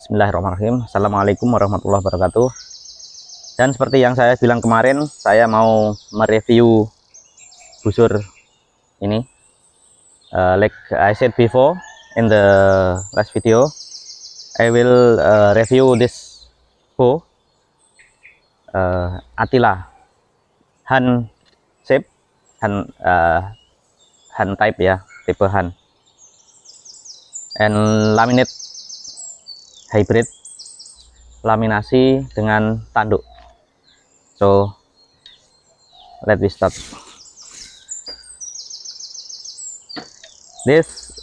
Bismillahirrahmanirrahim. Assalamualaikum warahmatullahi wabarakatuh. Dan seperti yang saya bilang kemarin, saya mau mereview busur ini. Like I said before in the last video, I will review this bow, Attila Han shape, Han type ya, tipe Han, and laminate hybrid, laminasi dengan tanduk. So let me start. This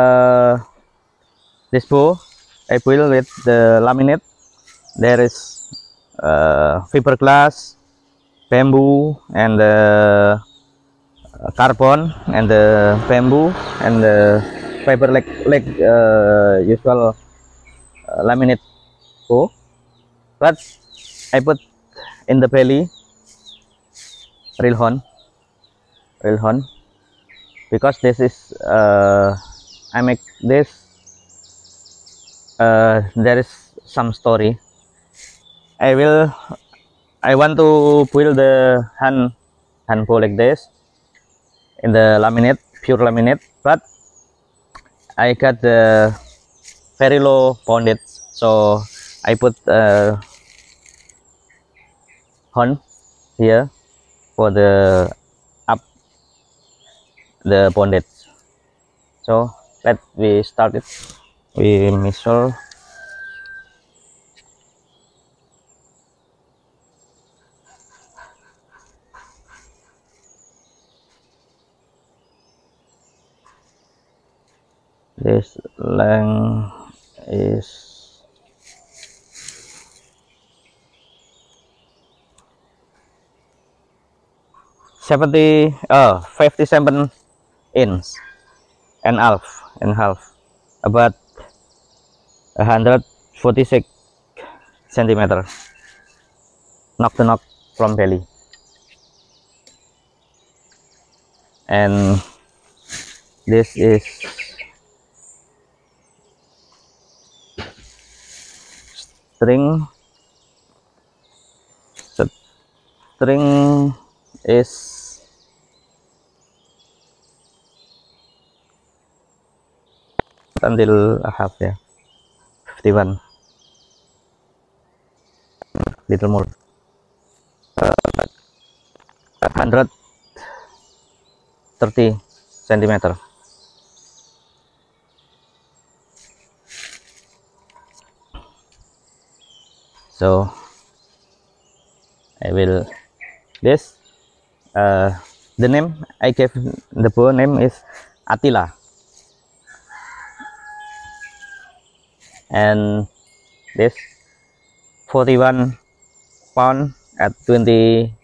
bow I build with the laminate. There is fiberglass, bamboo, and the carbon, and the bamboo, and the fiber like usual laminate bow, but I put in the belly real horn, because this is I make this there is some story. I want to build the hand bow like this in the laminate, pure laminate, but I got the very low bondage, so I put horn here for the up the bondage. So let we start it. We measure. This length is 57 inch and half, about 146 centimeter, knock to knock from belly, and this is string is until a half, yeah, 51, little more, 130 centimeter. So I will this the name I gave the bow name is Attila, and this 41 pound at 28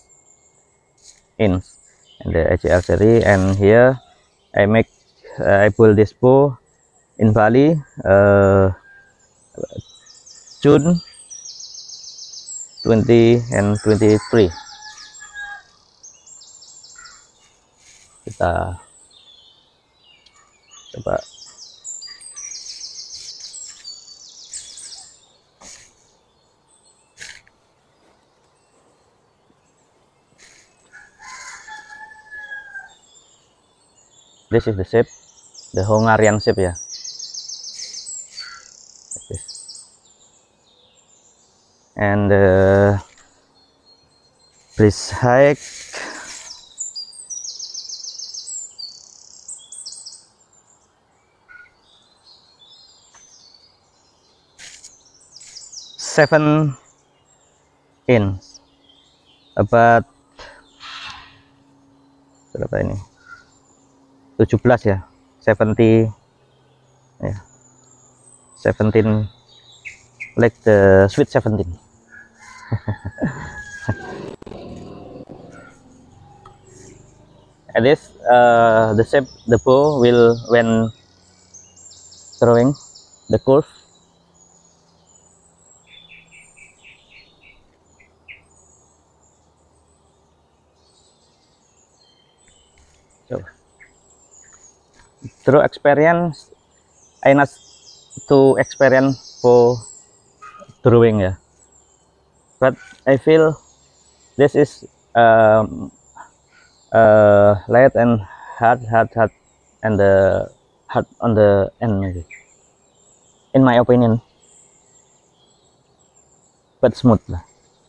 inch and the HL series. And here I build this bow in Bali, June 20 and 23. Kita coba. This is the shape, the Hungarian shape, ya. This. And the breast height seven inch, about berapa ini, 17 ya, 70 ya, 17, like the sweet 17. And this the shape the bow will when throwing the curve. So through experience, I not to experience for drawing ya. But I feel this is light and hard and the hard on the end maybe, in my opinion, but smooth lah.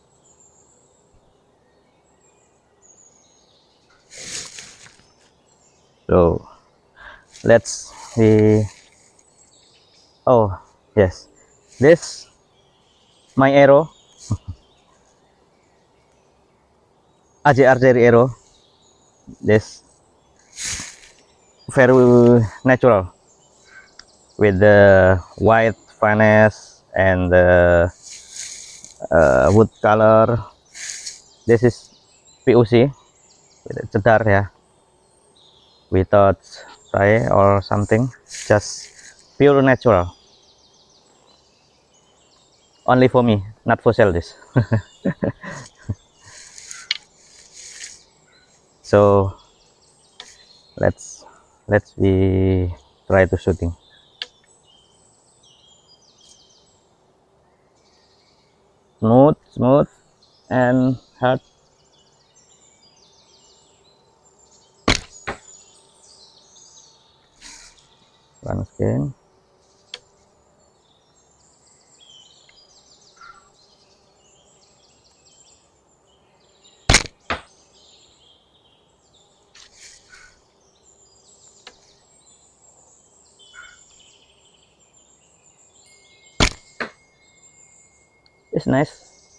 So let's see. Oh yes, this my arrow, AJ archery arrow. This very natural with the white finesse and the wood color. This is PUC cedar ya, without spray or something, just pure natural, only for me, not for sale this. So let's we try to shooting. Smooth and hard. Once again. It's nice,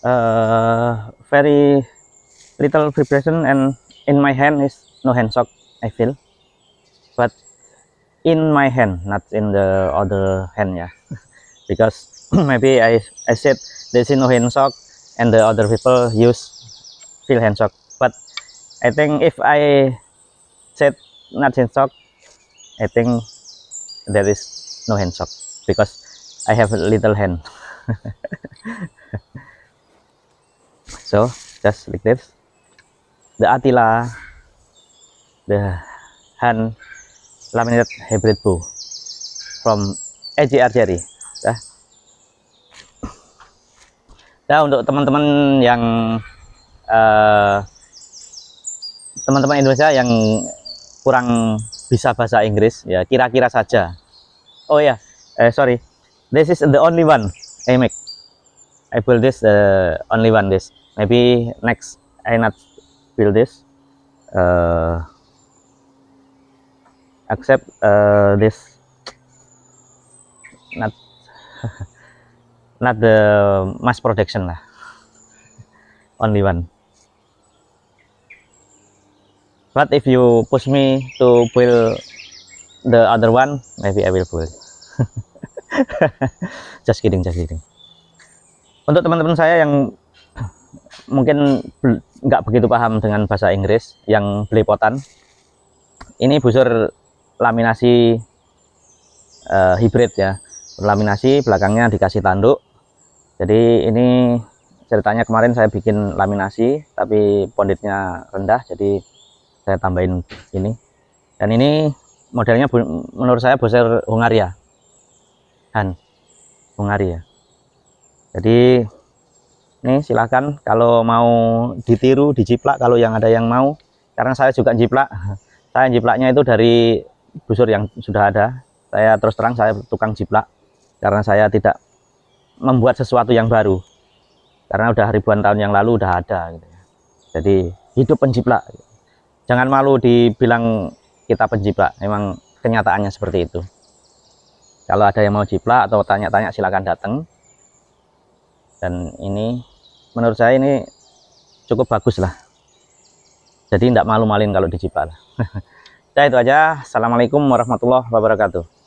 very little vibration, and in my hand is no hand shock, I feel, but in my hand, not in the other hand, yeah. Because maybe I said there's no hand shock and the other people feel hand shock, but I think if I said not hand shock, I think there is no hand shock because I have a little hand. So just like this, the Attila, the hand laminated hybrid bow from AJ Archery. Nah, untuk teman-teman yang teman-teman Indonesia yang kurang bisa bahasa Inggris ya, kira-kira saja. Oh ya, sorry, this is the only one I make. I build this only one this. Maybe next I not build this. Except this not not the mass production lah. Only one. But if you push me to build the other one, maybe I will build. Just kidding. Untuk teman-teman saya yang mungkin nggak begitu paham dengan bahasa Inggris, yang belepotan, ini busur laminasi hybrid ya, laminasi, belakangnya dikasih tanduk. Jadi ini ceritanya kemarin saya bikin laminasi tapi ponditnya rendah, jadi saya tambahin ini. Dan ini modelnya menurut saya busur Hungaria, Hungaria. Jadi ini silahkan kalau mau ditiru, dijiplak kalau yang ada yang mau. Karena saya juga jiplak, saya jiplaknya itu dari busur yang sudah ada. Saya terus terang saya tukang jiplak karena saya tidak membuat sesuatu yang baru, karena udah ribuan tahun yang lalu udah ada gitu. Jadi hidup penjiplak, jangan malu dibilang kita penjiplak, memang kenyataannya seperti itu. Kalau ada yang mau jiplak atau tanya-tanya silahkan datang. Dan ini menurut saya ini cukup bagus lah, jadi tidak malu-maluin kalau dijiplak. Nah, itu aja. Assalamualaikum warahmatullahi wabarakatuh.